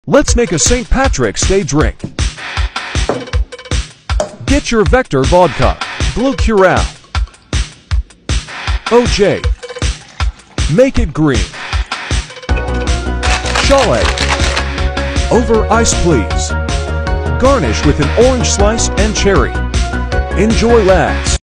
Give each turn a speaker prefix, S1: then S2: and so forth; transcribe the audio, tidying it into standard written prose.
S1: Let's make a St. Patrick's Day drink. Get your Vector Vodka, Blue Curacao, OJ. Make it green. Chalet. Over ice, please. Garnish with an orange slice and cherry. Enjoy, lads.